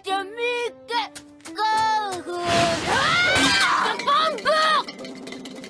てみてゴーフボンブ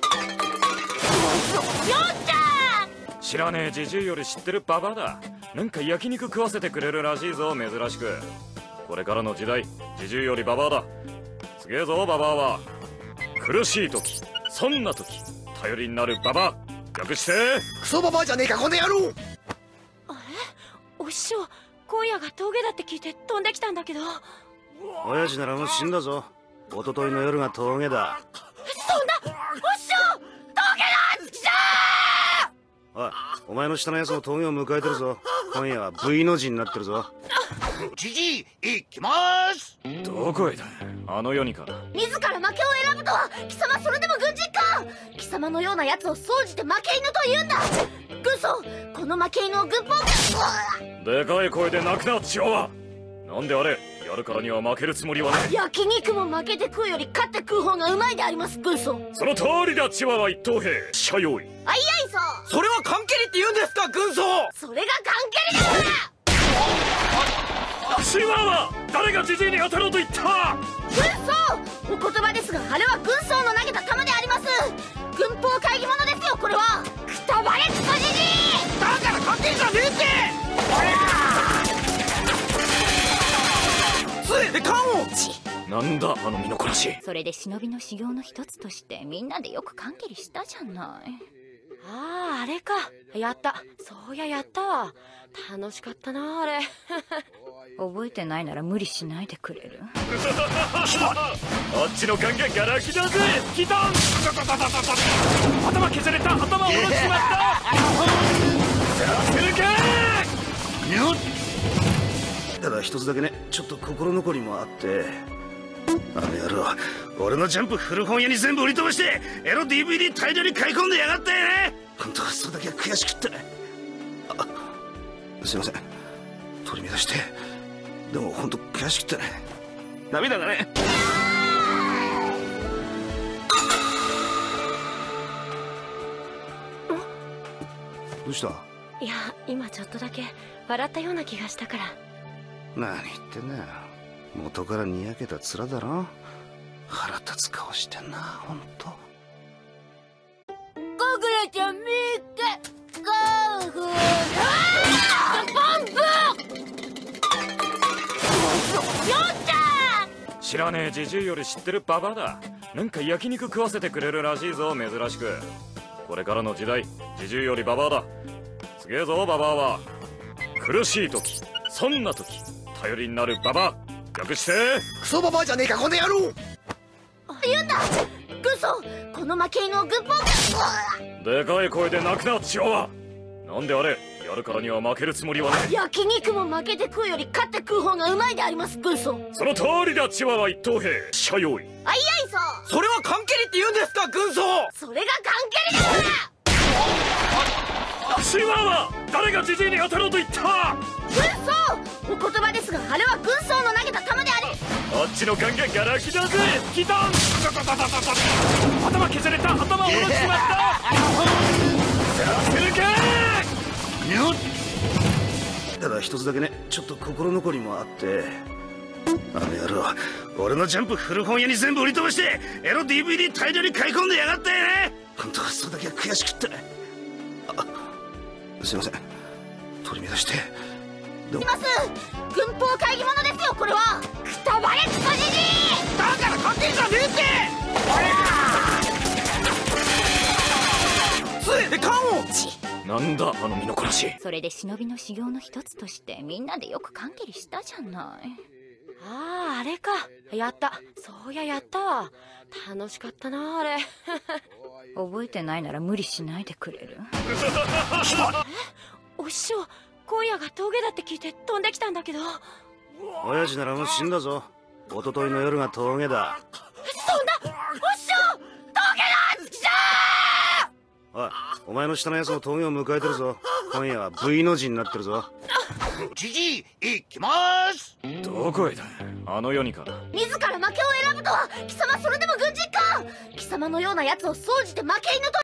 よっちゃん。 知らねえじじいより知ってるババアだ。なんか焼肉食わせてくれるらしいぞ、珍しく。これからの時代、じじいよりババアだ。すげえぞババアは。苦しい時、そんな時頼りになるババア。略してクソババアじゃねえかこの野郎。 あれ、お師匠、今夜が峠だって聞いて飛んできたんだけど。 親父ならもう死んだぞ。一昨日の夜が峠だ。 そんな、お師匠、峠だ。じゃおい、お前の下のやつも峠を迎えてるぞ。今夜は V の字になってるぞ。 じじい行きまーす。 どこへだ、あの世にか。 自ら負けを選ぶとは貴様、それでも軍人か。貴様のようなやつを総じて負け犬と言うんだ。軍曹、この負け犬を軍法でかい声で泣くなチワワ。なんであれ、やるからには負けるつもりはねえ。 焼肉も負けて食うより勝って食う方がうまいであります、軍曹。 その通りだチワワ一等兵。社用意。 あいあいそう。 それは関係りって言うんですか軍曹。 それが関係だ。 チワワ、誰がジジイに当たろうと言った。 軍曹、お言葉ですが、あれは軍曹の投げた弾であります。軍法会議者ですよ、これは。くたばれクソジジイ。 だから関係じゃねえって。杖で缶を。 なんだあの身のこなし。 それで忍びの修行の一つとしてみんなでよく関係りしたじゃない。ああ、あれか。やった。そうや、やったわ。楽しかったな、あれ。覚えてないなら無理しないでくれる。 あっちの缶がガラ空きだぜ。キタン。頭削れた。頭を下ろしまった。させるか。 ただ一つだけね、ちょっと心残りもあって。あの野郎、俺のジャンプ古本屋に全部売り飛ばしてエロ DVD 大量に買い込んでやがったよね。本当はそれだけは悔しくって。すいません、取り乱して。でも本当悔しくってね、涙がね。どうした？ いや、今ちょっとだけ笑ったような気がしたから。 何言ってんだよ。元からにやけた面だろ。腹立つ顔してんな、ほんと。 ゴグレちゃん見てゴーフボンブよっちゃん。 知らねえじじいより知ってるババアだ。なんか焼肉食わせてくれるらしいぞ、珍しく。これからの時代、じじいよりババアだ。すげえぞババアは。苦しい時、そんな時頼りになるババア。略してクソババアじゃねえかこの野郎。 言うんだ。軍曹、この負け犬を軍法でかい声で泣くなチワワ。なんであれ、やるからには負けるつもりはねえ。 焼肉も負けて食うより勝って食う方がうまいであります、軍曹。 その通りだチワワ一等兵。社用意。 あいあいそう。 それは関係りって言うんですか軍曹。 それが関係だ。 チワワ、誰がジジイに当たろうと言った。 軍曹、お言葉ですが、あれは軍曹の投げた弾であり。 あっちの缶がガラ空きだぜ。キタン。頭削れた。頭を下ろしまった。させるか。 ただ一つだけね、ちょっと心残りもあって。あの野郎、俺のジャンプ古本屋に全部売り飛ばしてエロ DVD 大量に買い込んでやがったよね。本当はそれだけは悔しくって。すいません、取り乱して。でもいます。軍法会議者ですよ、これは。くたばれクソジジイ。 だから関係じゃねえって。杖で缶を。 なんだあの身のこなし。 それで忍びの修行の一つとしてみんなでよく関係りしたじゃない。ああ、あれか。やった。そうや、やったわ。楽しかったな、あれ。覚えてないなら無理しないでくれる。お師匠、今夜が峠だって聞いて飛んできたんだけど。 親父ならもう死んだぞ。一昨日の夜が峠だ。 そんな、お師匠、峠だ。じゃあ。 おい、お前の下のやつも峠を迎えてるぞ。今夜は V の字になってるぞ。 じじい行きまーす。 どこへだ、あの世にか。 自ら負けを選ぶとは貴様、それでも軍人か。貴様のようなやつを総じて負け犬と